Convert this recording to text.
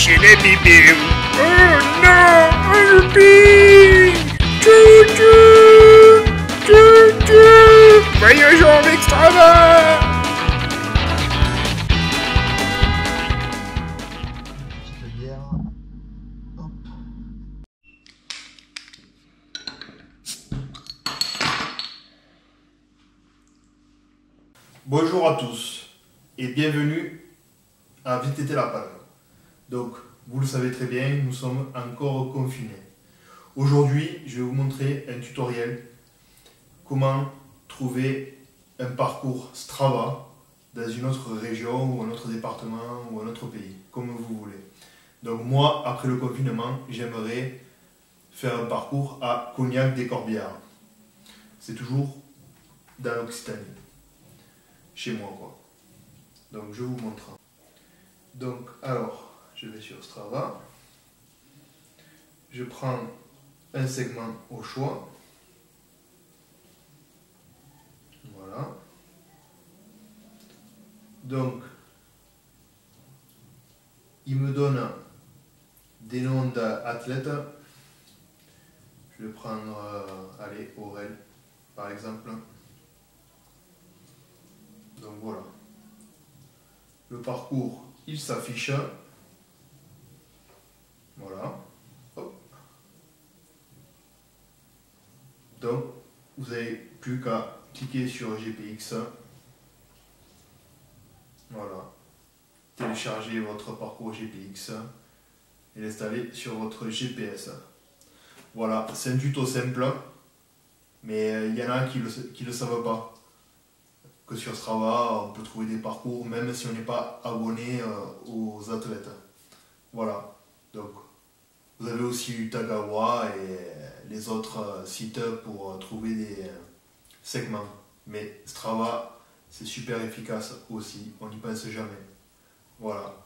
chez les bébés. Oh non, un looping. Tchou-tchou, tchou-tchou. Voyageons avec Strava. Petite bière. Hop. Bonjour à tous et bienvenue à VTT La Palme. Donc, vous le savez très bien, nous sommes encore confinés. Aujourd'hui, je vais vous montrer un tutoriel comment trouver un parcours Strava dans une autre région ou un autre département ou un autre pays, comme vous voulez. Donc moi, après le confinement, j'aimerais faire un parcours à Cognac-des-Corbières. C'est toujours dans l'Occitanie. Chez moi quoi. Donc je vous montre. Donc alors, je vais sur Strava. Je prends un segment au choix. Voilà. Donc, il me donne des noms d'athlètes. Je vais prendre, allez, Aurel, par exemple. Donc voilà. Le parcours, il s'affiche. Voilà. Hop. Donc, vous n'avez plus qu'à cliquer sur GPX. Voilà. Télécharger votre parcours GPX et l'installer sur votre GPS. Voilà, c'est un tuto simple, mais il y en a qui le savent pas. Que sur Strava, on peut trouver des parcours même si on n'est pas abonné aux athlètes. Voilà. Donc, vous avez aussi Utagawa et les autres sites pour trouver des segments. Mais Strava, c'est super efficace aussi. On n'y pense jamais. Voilà.